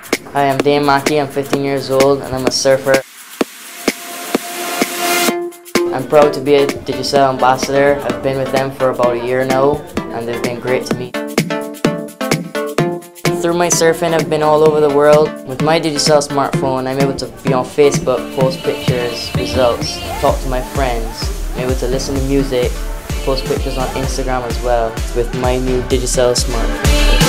Hi, I'm Dane Mackie, I'm 15 years old and I'm a surfer. I'm proud to be a Digicel ambassador. I've been with them for about a year now and they've been great to me. Through my surfing, I've been all over the world. With my Digicel smartphone, I'm able to be on Facebook, post pictures, results, talk to my friends. I'm able to listen to music, post pictures on Instagram as well with my new Digicel smartphone.